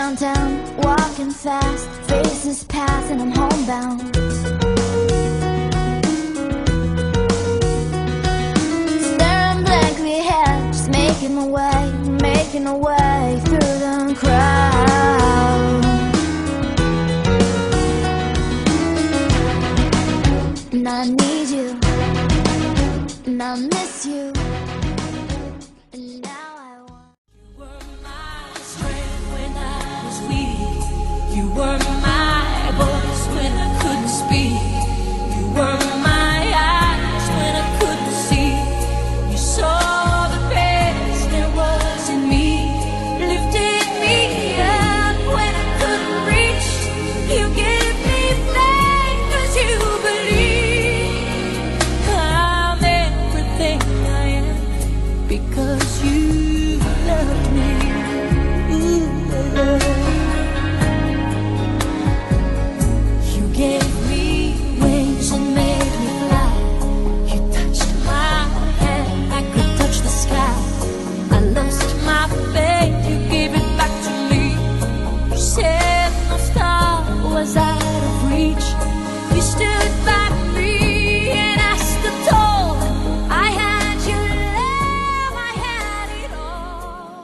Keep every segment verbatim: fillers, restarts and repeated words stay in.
downtown, walking fast, faces pass and I'm homebound. Staring blankly ahead, just making my way, making my way through the crowd. And I need you, and I miss you. You were my voice when I couldn't speak. You were my eyes when I couldn't see. You saw the best there was in me, lifted me up when I couldn't reach. You gave me faith 'cause you believe I'm everything I am because you love me. Ooh, I love you. Gave me wings and made me fly. You touched my hand, I could touch the sky. I lost my faith, you gave it back to me. You said no star was out of reach. You stood by me and I stood tall. I had your love, I had it all.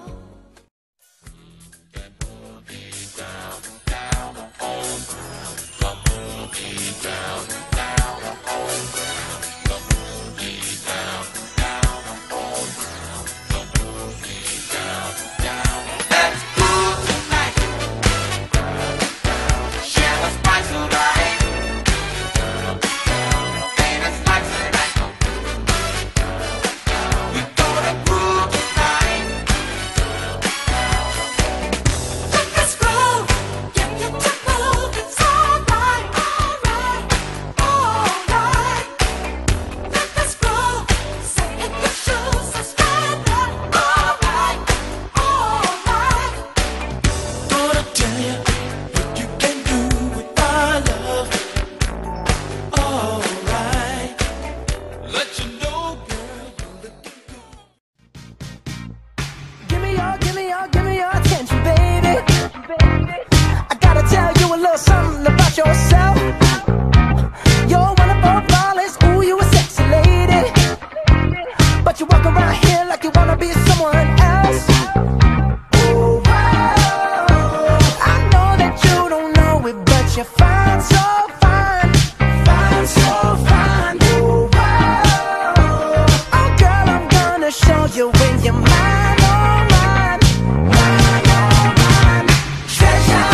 Something about yourself. You're one of our flawless. Ooh, you a sexy lady, but you walk around here like you wanna be someone else. Ooh, wow. I know that you don't know it, but you're fine, so fine, fine, so fine. Ooh, wow. Oh, girl, I'm gonna show you when you're mine, oh mine, mine, oh mine. Treasure.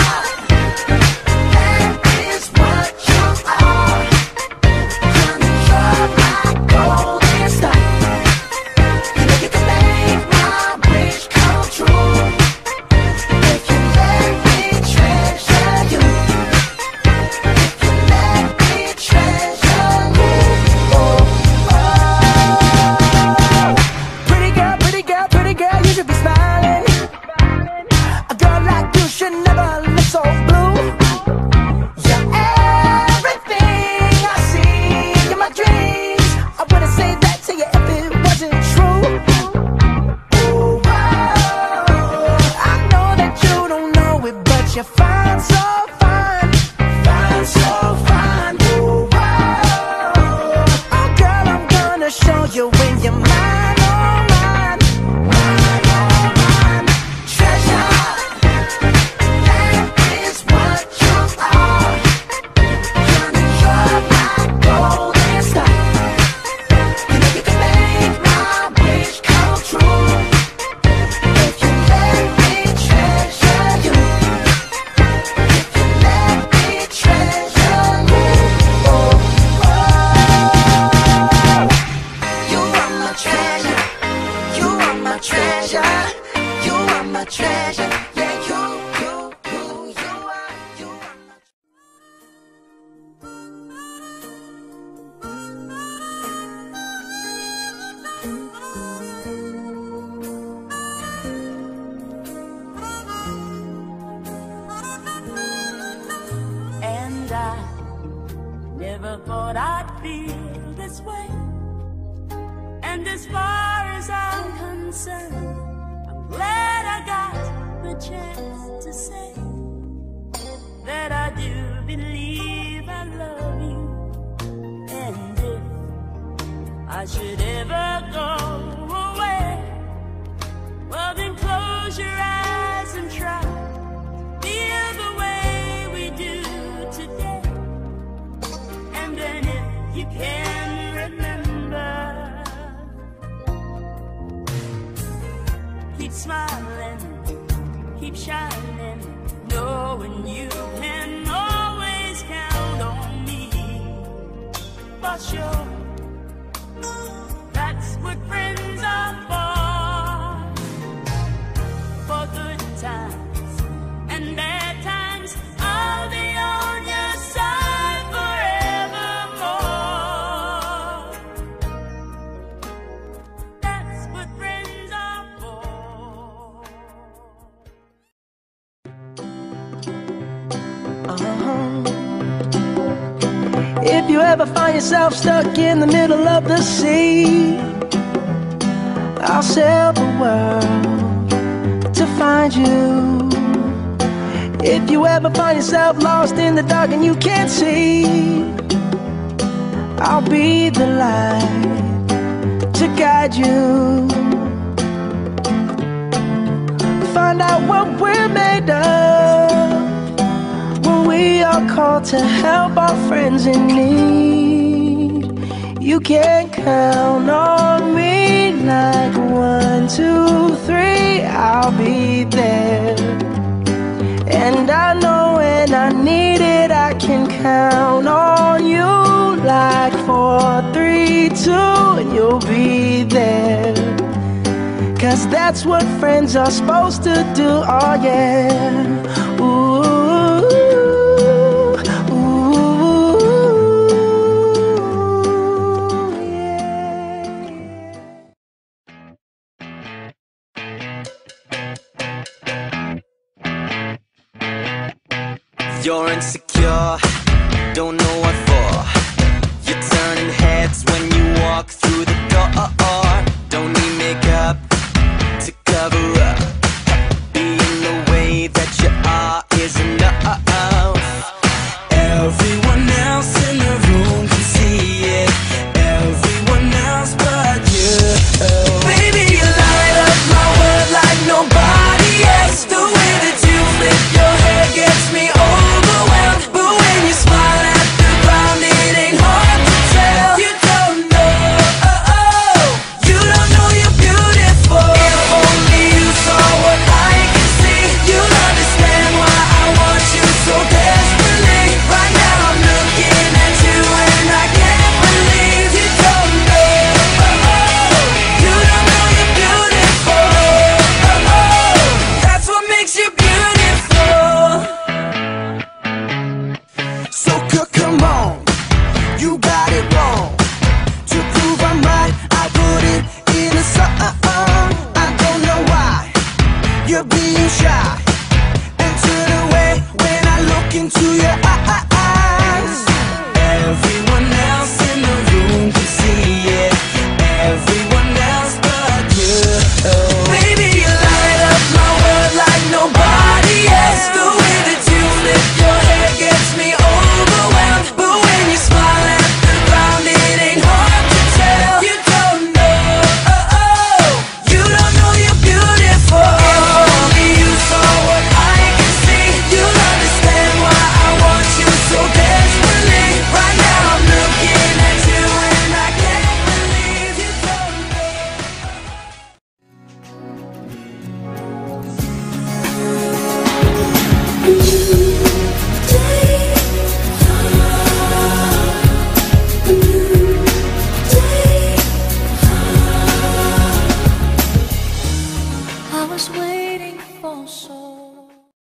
You're fine, so fine, fine, so fine. Ooh, wow. Oh, girl, I'm gonna show you when you're mine, oh mine, mine, oh mine. Treasure, that is what you are. Honey, you're my golden star. You know you can make my wish come true if you let me treasure you. Treasure, yeah, you, you, you, you are, you are my And I never thought I'd feel this way. And as far as I'm concerned, I'm glad I got the chance to say that I do believe I love you. And if I should ever go away, well then close your eyes and try feel the way we do today. And then if you can remember, keep smiling, keep shining, knowing you can always count on me. For sure, that's what friends are for. For good times and bad times, I'll be on your side forevermore. That's what friends are for. If you ever find yourself stuck in the middle of the sea, I'll sail the world to find you. If you ever find yourself lost in the dark and you can't see, I'll be the light to guide you. Find out what we're made of when we are called to help our friends in need. You can count on me like one, two, three, I'll be there. And I know when I need it, I can count on you like four, three, two, and you'll be there. Cause that's what friends are supposed to do, oh yeah. Ooh, ooh, yeah. You're insecure, don't know what for. You're turning heads when you walk through the door.